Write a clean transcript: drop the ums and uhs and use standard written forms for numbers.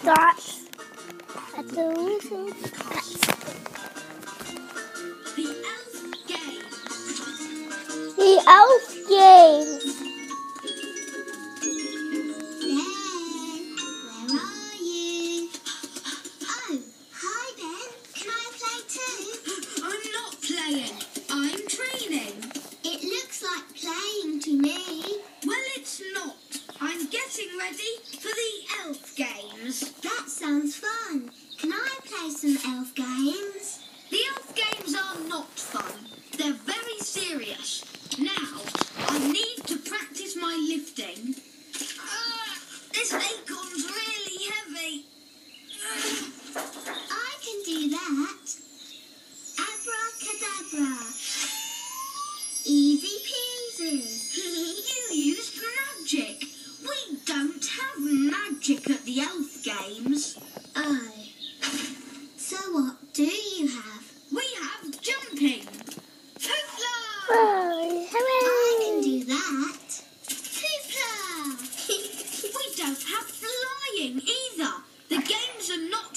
That's a little cat. The elf game. Ben, where are you? Oh, hi Ben. Can I play too? I'm not playing. I'm training. It looks like playing to me. Well, it's not. I'm getting ready for the elf games. That sounds fun. Can I play some elf games? The elf games are not fun. They're very serious. Now, I need to practice my lifting. This acorn's really heavy. I can do that. Abracadabra. Easy peasy. You used magic. We don't have magic at the elf games. Oh. So what do you have? We have jumping. Hoopla! Oh, I hooray! can do that. Hoopla! We don't have flying either. The games are not